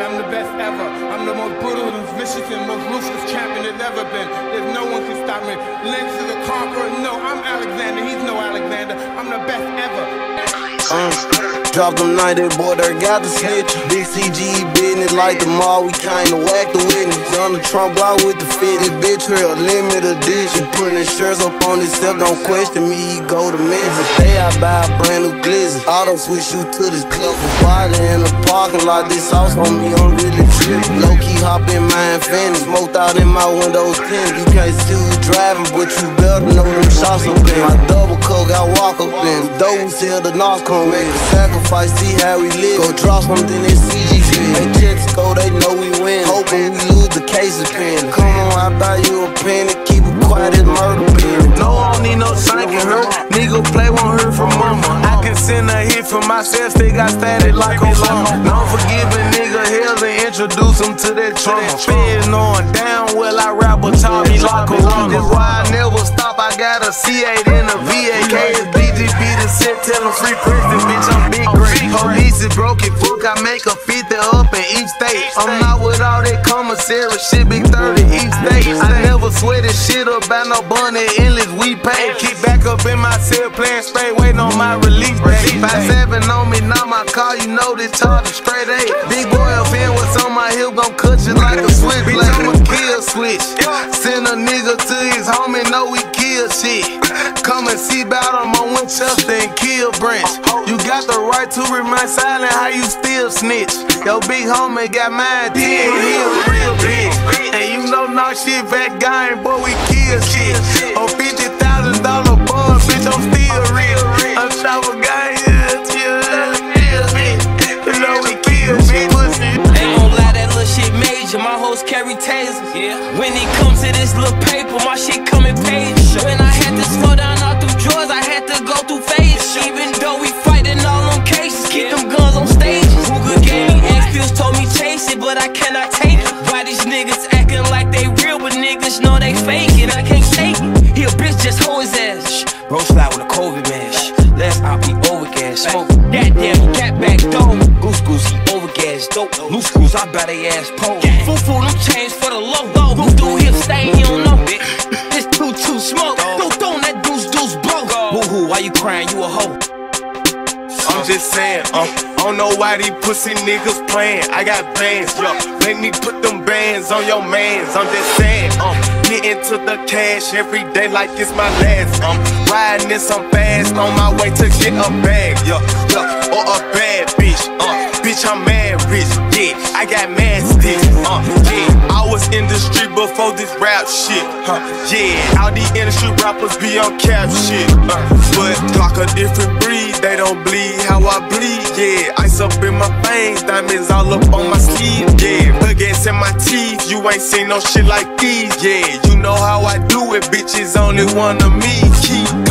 I'm the best ever. I'm the most brutal and vicious and most ruthless champion there's ever been. There's no one can stop me. Lynx is a conqueror. No, I'm Alexander. He's no Alexander. I'm the best ever. Drop them 90, boy, they got the snitch. Big CG business like the mall, we kinda whack the witness. Donald Trump out with the fit, this bitch real limited edition. Putting shirts up on himself, don't question me, he go to Memphis. Day I buy a brand new glizzy, auto switch you to this club. Body in the parking lot, this sauce on me, I'm really trippin'. Low-key hop in my Infiniti, smoked out in my windows tint. You can't see who driving, but you better know them shots up in. My double coat got walk up in, though we sell the North come with. Sacrifice, see how we live. Go drop something in CG. They checks go, they know we win. Hoping we lose the case of pen. Come on, I buy you a pen and keep it quiet as murder pen. No, I don't need no thanking her. Nigga play won't hurt from mama. I can send a hit for myself, they got static like Obama. Don't forgive a nigga hell and introduce him to that trauma. Feds knowing damn well I rap but talk me like a woman. That's why I never stop, I got a C8 and a VAK. It's BGB to set, tell them free Princeton, bitch, I'm big great. Police is broken, fuck, I make a 50 up in each state. I'm not with all that commissary shit, Big30 each state. I never swear this shit up by no bunny, endless we pay. Keep back up in my cell, playing straight, waiting on my release date. 5-7 on me, now my car, you know this charge is straight A. Big boy up in what's on my hip, gon' cut you like a switchblade. I'm a kill switch. Send a nigga to his homie, know we kill shit. Come and see about him on Winchester and kill Branch. You got the right to remain silent, how you still snitch? Yo, big homie got mine, he a real bitch. And you know, knock shit back game, boy, we kill shit. On $50,000 bond, bitch, I'm still real. I'm top of game, you know we kill shit. Ain't gon' lie, that little shit major. My hoes carry tasers. When it comes to this little paper, my shit coming pages. When I had to slow down all through drawers, I had to go through phases. Even though we fighting all on cases, keep them guns on stages. Who good gave me X-Pills, told me chase it, but I cannot take it. Why these niggas acting like they real, but niggas know they fake it? I can't take it. He a bitch, just hold his ass. Bro slide with a COVID mash. Last op, he overgas. Smoke, goddamn, he cat back dope. Goose goose, he overgas. Dope, loose screws, I bet they ass pole. Foo them chains for the low. Who do hip stay, he don't know. This too smoke. Don't that deuce blow. Boo-hoo, why you crying? You a hoe. I'm just saying, I don't know why these pussy niggas playing. I got bands, yo. Make me put them bands on your mans. I'm just saying, getting to the cash every day like it's my last. Riding this, I'm fast on my way to get a bag, yo. Or a bad bitch, bitch, I'm mad rich, yeah. I got mad sticks, yeah. I was in the street before this rap shit, yeah. All these industry rappers be on cap shit, but Glock a different breed, they don't bleed how I bleed, yeah. Ice up in my veins, diamonds all up on my sleeve, yeah. Baguettes in my teeth, you ain't seen no shit like these, yeah. You know how I do it, bitches only one of me, keep